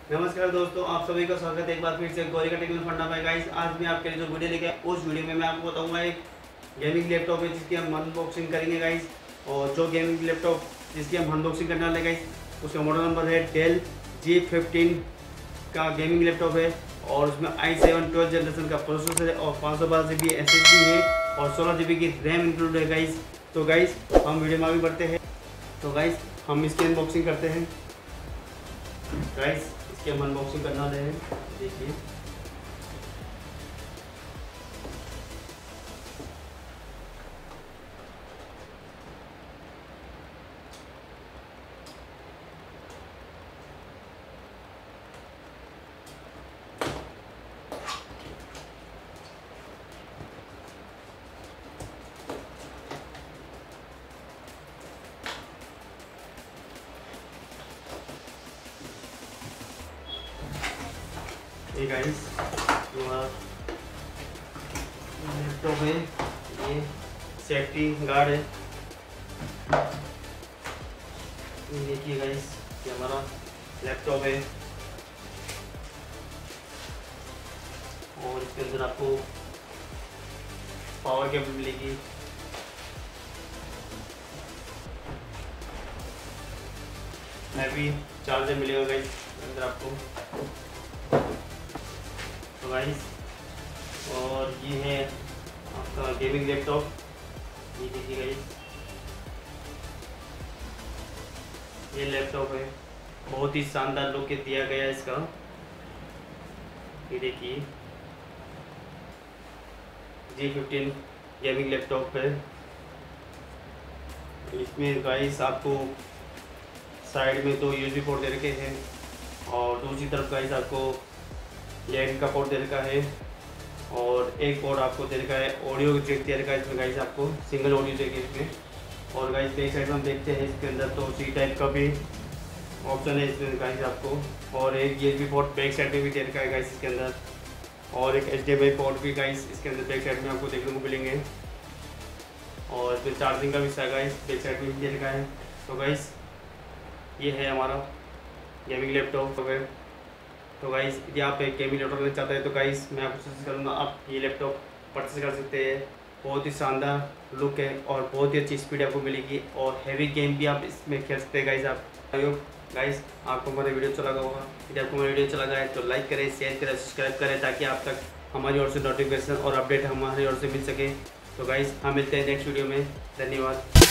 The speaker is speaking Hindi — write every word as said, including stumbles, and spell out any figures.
नमस्कार दोस्तों, आप सभी का स्वागत है एक बार फिर से गौरी का टेक्निकल फंडा में। गाइस आज मैं आपके लिए जो वीडियो लेके आया उस वीडियो में मैं आपको बताऊंगा एक गेमिंग लैपटॉप है जिसकी हम अनबॉक्सिंग करेंगे गाइस। और जो गेमिंग लैपटॉप जिसकी हम अनबॉक्सिंग करने वाले गाइस उसका मॉडल नंबर है डेल जी फिफ्टीन का गेमिंग लैपटॉप है। और उसमें आई सेवन ट्वेल्थ जनरेशन का प्रोसेसर है और पाँच सौ बारह G B S S D है और सोलह जी बी की रैम इंक्लूड है गाइस। तो गाइस हम वीडियो में आगे बढ़ते हैं। तो गाइस हम इसकी अनबॉक्सिंग करते हैं। गाइस इसकी हम अनबॉक्सिंग करना वाले हैं, देखिए। ये गाइस हमारा लैपटॉप है, ये सेफ्टी गार्ड है। ये देखिए गाइस ये हमारा लैपटॉप है और इसके अंदर आपको पावर केबल मिलेगी। हैवी चार्जर मिलेगा गाइस अंदर आपको। तो गाइस और ये है आपका गेमिंग लैपटॉप, ये देखिए गाइस ये लैपटॉप है, बहुत ही शानदार लुक दिया गया है इसका। ये देखिए जी फिफ्टीन गेमिंग लैपटॉप है। इसमें गाइस आपको साइड में दो यूएसबी पोर्ट दे रखे हैं और दूसरी तरफ गाइस आपको लैन का पोर्ट दे रखा है और एक पोर्ट आपको दे रखा है ऑडियो जेक दे रखा है इसमें गाइस, आपको सिंगल ऑडियो जेक है इसमें। और गाइस बैक साइड में हम देखते हैं इसके अंदर तो सी टाइप का भी ऑप्शन है इसमें गाइस आपको। और एक यूएसबी पोर्ट बैक साइड में भी दे रखा है गाइस इसके अंदर और एक H D M I port भी गाइस इसके अंदर बैक साइड में आपको देखने को मिलेंगे। और इसमें चार्जिंग का भी गाइस बैक साइड में भी दे रखा है। तो गाइस ये है हमारा गेमिंग लैपटॉप। तो गाइस यदि आप एक गेमिंग लैपटॉप लेना चाहते हैं तो गाइस मैं आपको सजेस्ट करूँगा आप ये लैपटॉप परचेस कर सकते हैं। बहुत ही शानदार लुक है और बहुत ही अच्छी स्पीड आपको मिलेगी और हैवी गेम भी आप इसमें खेल सकते हैं गाइस। आप गाइस आपको हमारा वीडियो अच्छा लगा होगा। यदि आपको हमारा वीडियो अच्छा लगा है तो लाइक करें, शेयर करें, सब्सक्राइब करें ताकि आप तक हमारी ओर से नोटिफिकेशन और अपडेट हमारी ओर से मिल सके। तो गाइस हम मिलते हैं नेक्स्ट वीडियो में। धन्यवाद।